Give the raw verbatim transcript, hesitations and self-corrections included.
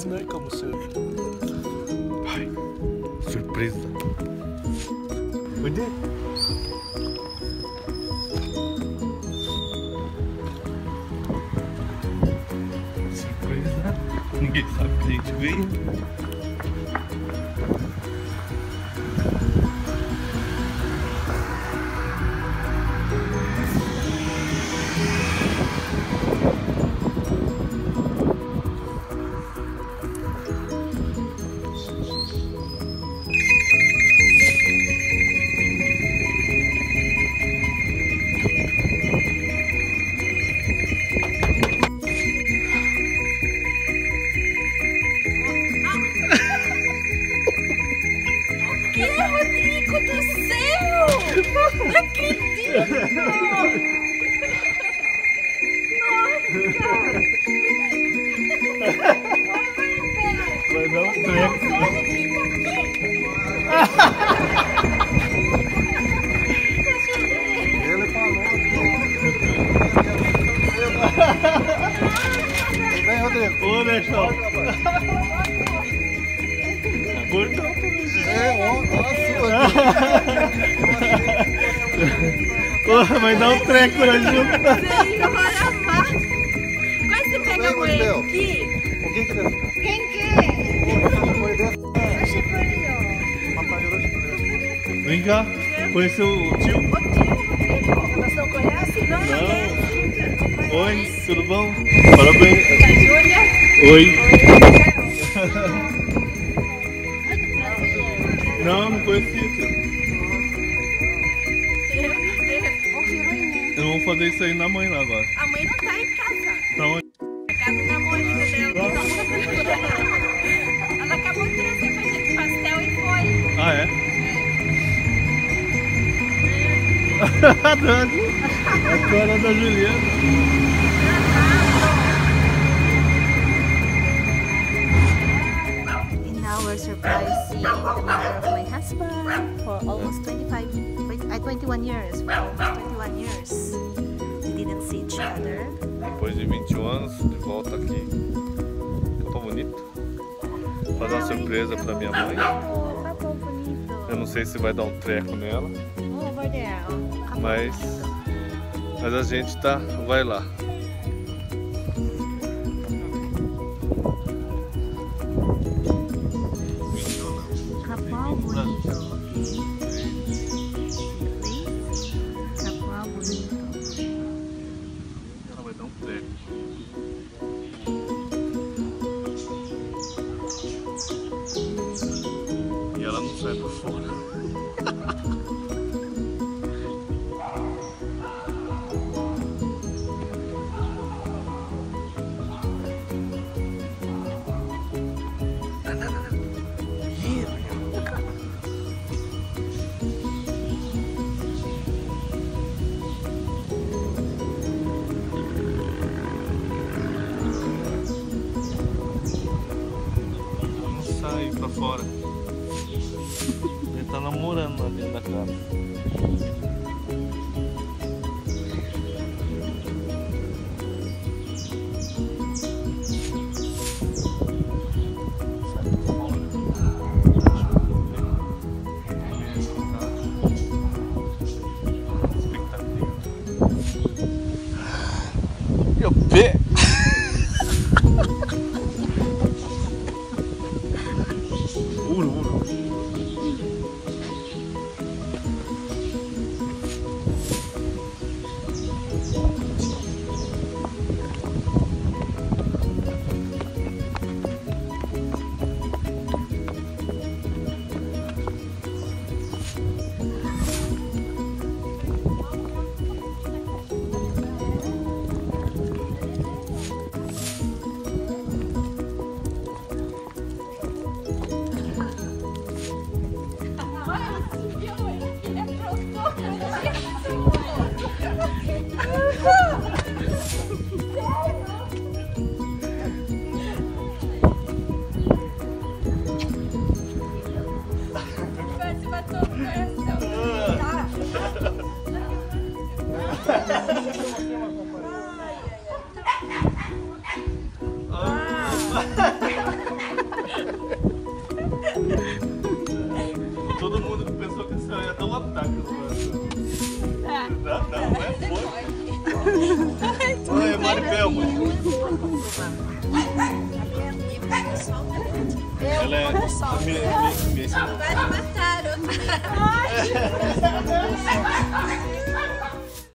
né? Como sempre. Ai, surpresa. Cadê? Surpresa. Ninguém sabe que a gente veio. Não acredito! Vai dar um treco. Ele falou. Vem, Rodrigo. Ô, Nechão. Curtou tudo. É, ó, nossa. Vai dar um treco na junta. Veio, vai amar. Quase você pega com ele aqui. Quem que desce? Quem quer? Achei por ali, ó. Vem cá, conheceu o tio? O tio, nós não conhecem? Não, não conhece. Oi, tudo bom? Parabéns. Júlia. Oi. Não, não conhecia, tio. Vamos fazer isso aí na mãe lá agora. A mãe não tá em casa. Tá onde? Na casa da namorada dela. Ela acabou de trazer pra gente pastel e foi. Ah, é? A Dani. A cara da Juliana. And now we're surprising the mother of my husband for almost twenty-five, uh, twenty-one years. For almost twenty-one years. We didn't see each other. Depois de vinte e um anos, de volta aqui. Ficou bonito. Vou fazer uma surpresa pra minha mãe. Ficou bonito. Eu não sei se vai dar um treco nela. Oh, vai dar. Mas, mas a gente tá, vai lá. Capão bonito. Capão bonito. Ela vai dar um treco. E ela não sai pra fora. Sai pra fora. Ele tá namorando lá dentro da casa. Meu pé! Uro, uro. Ela é me, me, me ensinou. Vai me matar,